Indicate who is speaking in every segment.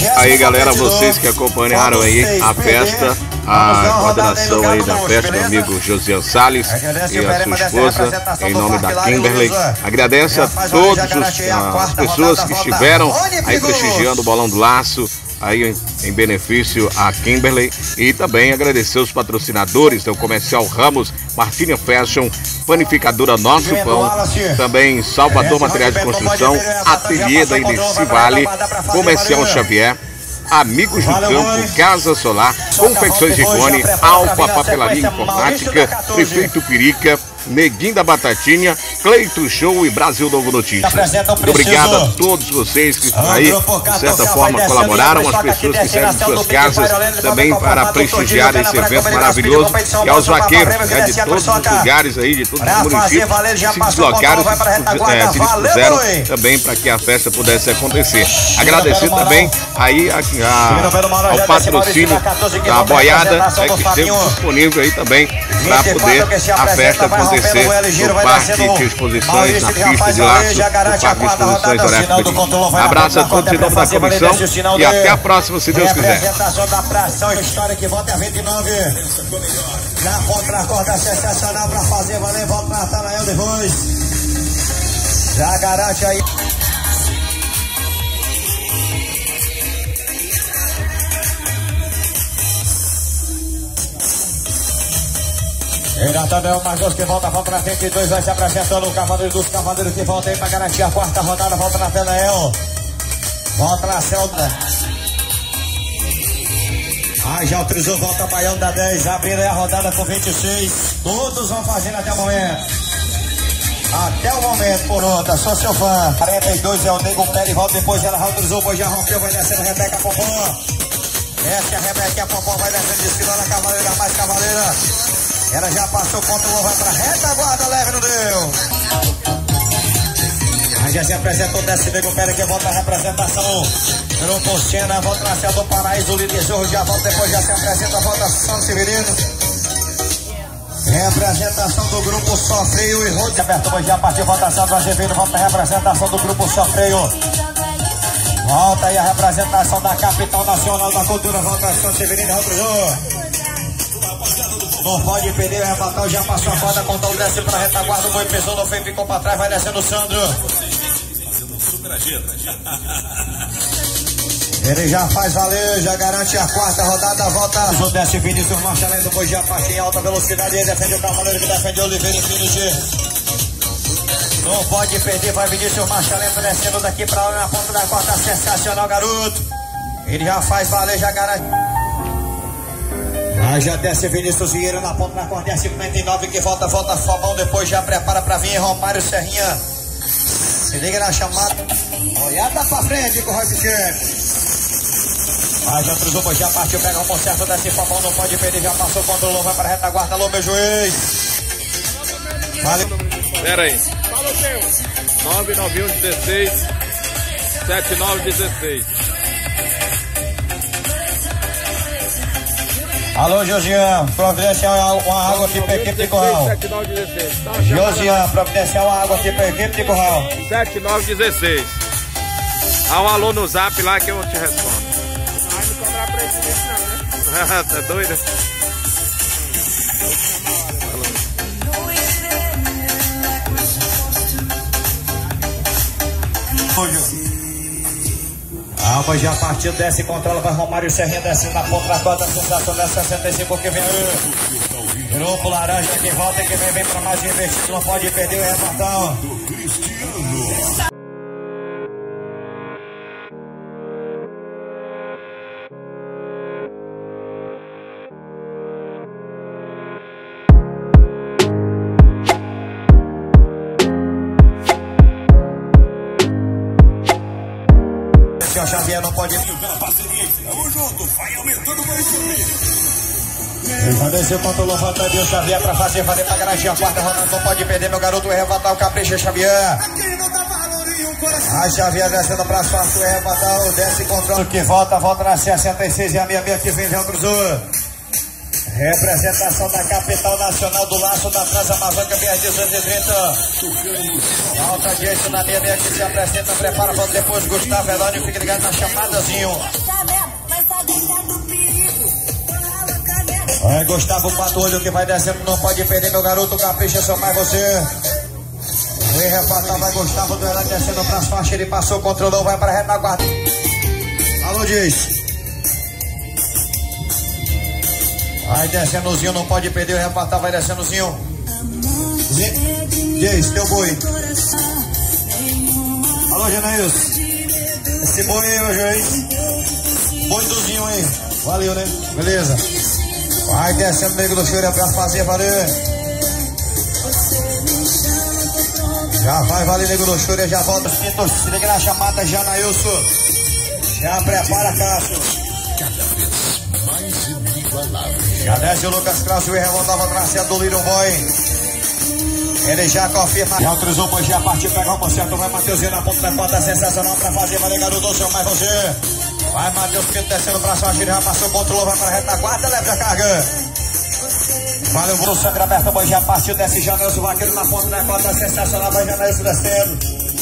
Speaker 1: Aí galera, vocês que acompanharam aí a festa, a coordenação aí da festa do amigo Josian Salles e a sua esposa, em nome da Kimberley. Agradece a todas as pessoas que estiveram aí prestigiando o Bolão do Laço, aí em benefício a Kimberley, e também agradecer os patrocinadores, o Comercial Ramos, Martinha Fashion, Panificadora Nosso Pão, também Salvador Materiais de Construção, Ateliê da Inici Vale, Comercial Xavier, Amigos do Campo, Casa Solar, Confecções Rigoni, Alfa Papelaria Informática, Prefeito Pirica, Neguinho da Batatinha, Cleito Show e Brasil Novo Notícias. Muito obrigado a todos vocês que aí, de certa forma, colaboraram, as pessoas que saíram de suas casas também para prestigiar esse evento maravilhoso, e aos vaqueiros, né, de todos os lugares aí, de todos os municípios, se deslocaram, se dispuseram também para que a festa pudesse acontecer. Agradecer também aí ao patrocínio da boiada, né, que esteve disponível aí também para poder a festa acontecer no Parque de Exposições, na pista de laço, no Parque de Exposições Horácio. Abraço a todos em nome da comissão e até a próxima, se Deus quiser.
Speaker 2: Representação da pração, história que volta a 29. Na contra-corda sensacional para fazer valer, volta para Natanael depois. Já garante aí. Natanael Marcos que volta na frente, 2 vai se apresentando, o Cavaleiro dos Cavaleiros que volta aí para garantir a quarta rodada, volta Natanael. Volta na Celta. Já autorizou, volta Baião da 10, abrindo a rodada com 26. Todos vão fazendo até o momento. Até o momento, por outra, sou seu fã. 42 é o Nego Pérez, volta depois, ela autorizou, pois já rompeu, vai descendo a Rebeca Popó. Essa é a Rebeca Popó, vai descendo de cima na Cavaleira, mais Cavaleira. Ela já passou contra o vai para retaguarda, leve, não deu. Aí já se apresentou, desce Nego Pérez que volta a representação. Grupo Sena, volta na Céu do Paraíso, o líder Zorro já volta, depois já se apresenta, volta São Severino. Representação do Grupo Sofreio e Rodo. Aberto, já partiu, volta São Azevedo, volta a representação do Grupo Sofreio. Volta aí a representação da Capital Nacional da Cultura, volta São Severino, Rodrigo. Não pode perder, o Rebatal já passou a corda, contou, desce para a retaguarda, o boi pesou, não foi, ficou para trás, vai descendo o Sandro. Ele já faz valer, já garante a quarta rodada, volta. O desce Vinícius Marchalento, boi já parte em alta velocidade, ele defende o Cavaleiro, que defende o Oliveira em finish. Não pode perder, vai Vinícius Marchalento descendo daqui para lá na ponta da corda, sensacional, garoto. Ele já faz valer, já garante. Já desce Vinícius Vieira na ponta, na corda 59 que volta Fabão, depois já prepara para vir Romário Serrinha. Se liga na chamada. Olhada pra frente com o Roy Piquet. Já cruzou, já partiu, pega o concerto, desce Fabão, não pode perder, já passou, controlou, vai para a retaguarda, alô meu juiz. Vale.
Speaker 1: Pera aí. Fala o teu. 991 16 7916.
Speaker 2: Alô, Josian, providencial uma água aqui para a equipe de Curral.
Speaker 1: 7916.
Speaker 2: Josian, providencial uma água aqui para a equipe de Curral.
Speaker 1: 7916. Dá um alô no zap lá que eu te respondo.
Speaker 3: Não cobrar preço disso não, né?
Speaker 1: Tá doido?
Speaker 2: Alba já partiu, desce, controla, vai Romário Serrinha, desce na ponta da corda, sensação da 65 que vem aí. Grupo Laranja que volta, que vem para mais investido, não pode perder o rebatão. Xavier não pode vir pela parceria. Tamo junto, vai aumentando o conhecimento. Vai descer contra o Louvado de Xavier pra fazer valer pra garantir a quarta rodada. Não pode perder, meu garoto, o arrebatar o capricho, Xavier. Xavier descendo pra sorte, o arrebatar, desce contra o que volta na 66 e a 66 que vem, já cruzou. Representação da capital nacional do Laço da Transamazônica, BR-1830. Alta direita na linha que se apresenta, prepara para depois Gustavo Elônio, fica ligado na chamadazinho. É Gustavo Pato Olho que vai descendo, não pode perder, meu garoto, capricha, só mais você. O repatar vai Gustavo do Elônio descendo para as faixas, ele passou, controlou, vai para a retaguarda. Alô, diz. Vai descendo o Zinho, não pode perder, o repatar vai descendo o Zinho. Diz, teu boi. Alô, Janaílson. Esse boi aí, meu juiz. Boi do Zinho aí. Valeu, né? Beleza. Vai descendo o Nego do Chura pra fazer valer. Já vai valer, Nego do Chura, já volta. Se liga na chamada, Janaílson. Já prepara, Cássio. Já desce o Lucas Krause e revoltava a traseira do Little Boy. Ele já confirma. Já autorizou o Boi, já partiu, pega o certo. Vai Mateuzinho na ponta da porta, sensacional pra fazer. Vai garoto, seu mais você. Vai Matheus Pinto descendo pra cima, já passou, controlou, vai pra retaguarda, leva a carga. Valeu, o sangue aberto, o Boi já partiu, desce Janelson, vaqueiro na ponta da porta, sensacional, vai Janelson descendo.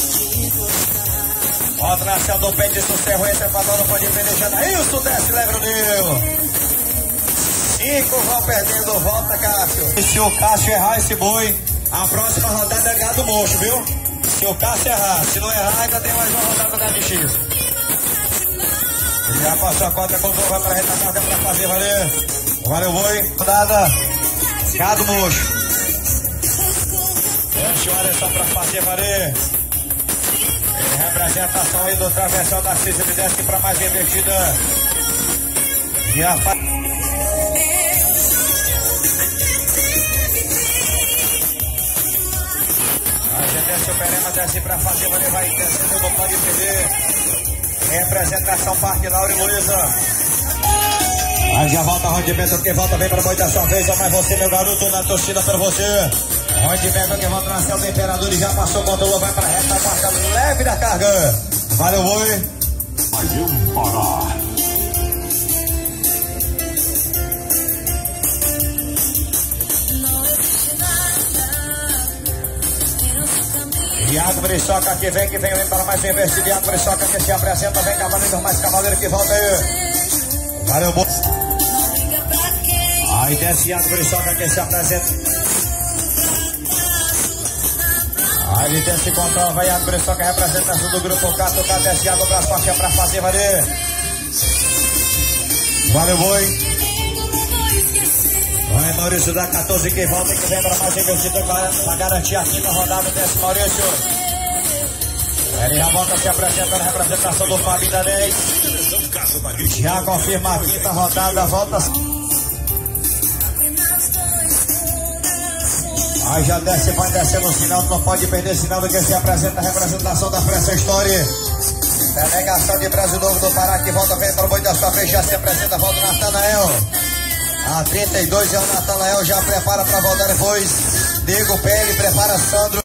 Speaker 2: Ó, traseira do Pente do Cerro, entra pra não pode perder, Janelson desce, leva o Nil. 5 vão perdendo, volta Cássio. E se o Cássio errar esse boi, a próxima rodada é gado mocho, viu? Se o Cássio errar, se não errar, ainda tem mais uma rodada da MX. Já passou a quarta, controle, vai pra retaguarda pra fazer, valeu. Valeu, boi. Rodada, gado mocho. Deixa o Alisson pra fazer, valeu. Ele representação aí do travessão da Cisa, ele desce pra mais invertida. Já faz. Desce o Perema, desce pra fazer, vai descendo, não pode perder. Representação Parque Laura e Luísa. Aí já volta Rondimento, que volta, vem pra boi da sua vez, mas você, meu garoto, na torcida pra você. Rondimento que volta na céu do Imperador e já passou, controlou, vai pra reta, marca leve da carga. Valeu, boi.
Speaker 4: Vai parar.
Speaker 2: Iago Briçoca que vem para mais um investido. Iago Briçoca que se apresenta, vem cavaleiro, mais cavaleiro que volta aí. Valeu, bom. Aí desce Iago Briçoca que se apresenta. Aí ele desce contra, vai Iago Briçoca, representação do grupo Cato, desce Iago para as faixas para fazer, valeu. Valeu, boi. Vai Maurício da 14 que volta e que vem para mais investida para garantir a quinta rodada desse Maurício. Ele já volta se apresentando a representação do Fábio da 10. Já confirma a quinta rodada, volta. Aí já desce, vai descendo o sinal, não pode perder o sinal do que se apresenta a representação da Pressa História. Delegação de Brasil Novo do Pará que volta, vem para o boi da sua frente, já se apresenta, volta o Natanael. A 32 é o Natanael, já prepara para voltar depois. Diego Pérez, prepara Sandro.